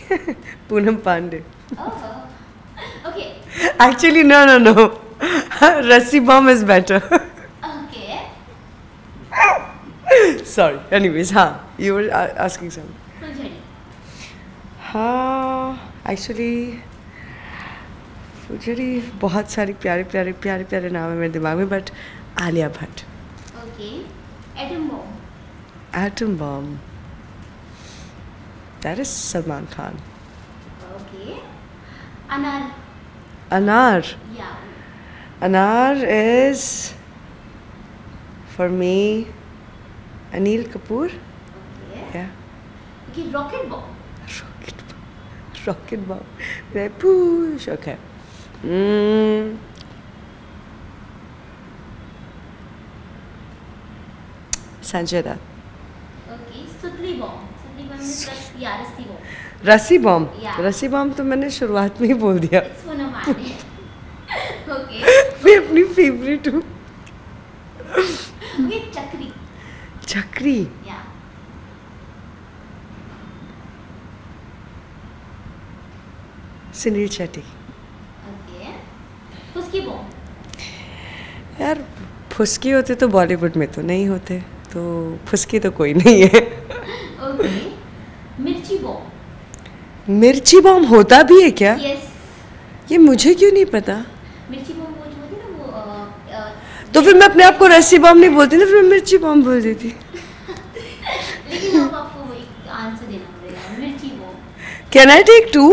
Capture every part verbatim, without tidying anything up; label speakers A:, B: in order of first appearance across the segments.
A: Poonam Pandey.
B: Oh, okay.
A: Actually, no, no, no. Rassi Bomb is better.
B: Okay.
A: Sorry. Anyways, huh? You were uh, asking something.
B: Fulchari.
A: हाँ, actually, फुलझड़ी बहुत सारी प्यारे प्यारे प्यारे प्यारे नाम है मेरे दिमाग में, but Alia Bhatt.
B: Okay. Atom bomb.
A: Atom bomb. That is Salman Khan.
B: Okay. Anar.
A: Anar.
B: Yeah.
A: Anar is, for me, Anil Kapoor.
B: Okay.
A: Yeah.
B: Okay. Rocket bomb.
A: Rocket bomb. Rocket bomb. They push. Okay. Mm. Sanjay Dutt.
B: Okay. Sutli bomb. Sutli bomb is like yeah, Rasti bomb.
A: रस्सी bomb.
B: Yeah.
A: रस्सी bomb तो मैंने शुरुआत में ही बोल दिया.
B: It's Poonam Pandey. Okay.
A: मैं अपनी फेवरेट हूँ.
B: Okay. Chakri.
A: चक्री.
B: Yeah.
A: Sunil Shetty.
B: Okay. Fusky bomb.
A: यार फुसकी होते तो बॉलीवुड में तो नहीं होते, तो फुसकी तो कोई नहीं है.
B: Okay. Mirchi bomb.
A: मिर्ची बॉम्ब होता भी है क्या?
B: Yes.
A: ये मुझे क्यों नहीं पता.
B: मिर्ची बम वो जो होती है ना वो अ, अ,
A: तो फिर मैं अपने आप को रस्सी बॉम्ब नहीं बोलती ना, फिर मैं मिर्ची बॉम्ब बोल देती.
B: लेकिन अब आपको वो एक आंसर देना पड़ेगा. मिर्ची bomb.
A: Can I take two?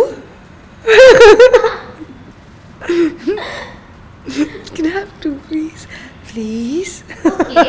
A: Can I have two, please? Please?
B: Okay.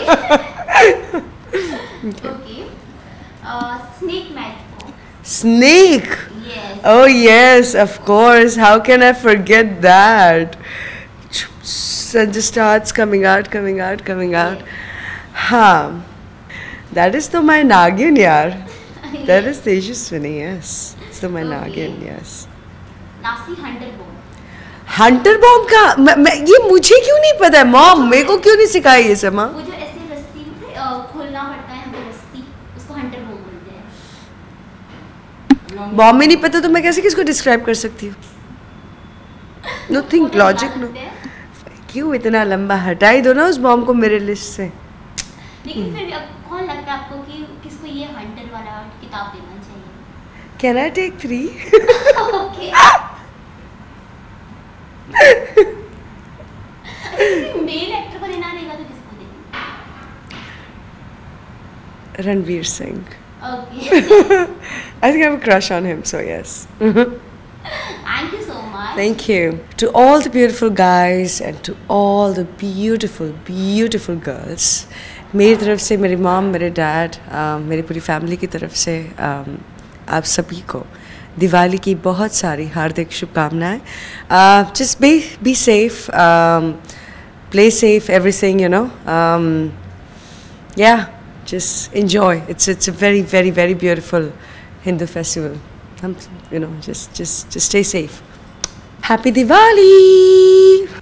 B: Okay. Uh, snake match bomb.
A: Snake!
B: Yes.
A: Oh yes, of course. How can I forget that? And just starts coming out, coming out, coming out. Huh. That is to my Nagin, yaar. That is Tejaswini, yes. It's to my
B: Okay.
A: Nagin, yes.
B: Nasi hunter bomb.
A: Hunter bomb का मैं, मैं, ये मुझे क्यों नहीं पता है mom, मेरे को क्यों नहीं सिखाई ये सब. माँ
B: वो जो ऐसे रस्सी में अ, खोलना पड़ता है हमें रस्सी, उसको हंटर बॉम्ब बोलते हैं.
A: बॉम्ब ही नहीं पता तो मैं कैसे किसको डिस्क्राइब कर सकती हूँ. नो थिंक
B: फोटो
A: लॉजिक
B: निकाल
A: नो.
B: सकते हैं.
A: क्यों इतना लंबा हटा ही दो ना उस बॉम्ब को मेरे लिस्ट से.
B: लेकिन फिर भी अब कौन लगता है आपको कि किसको ये हंटर वाला किताब देना चाहिए?
A: Can I take three?
B: Okay. Male actor को देना रहेगा तो किसको देंगे?
A: Ranveer Singh.
B: Okay.
A: I think I have a crush on him, so yes.
B: Thank you so much.
A: Thank you. To all the beautiful guys and to all the beautiful, beautiful girls. मेरी तरफ से, मेरी मॉम, मेरे डैड, मेरी पूरी family की तरफ से um, आप सभी को दिवाली की बहुत सारी हार्दिक शुभकामनाएं. Just be be safe, um, play safe, everything, you know. Um, yeah, just enjoy. It's it's a very very very beautiful Hindu festival. Um, you know, just just just stay safe. Happy Diwali!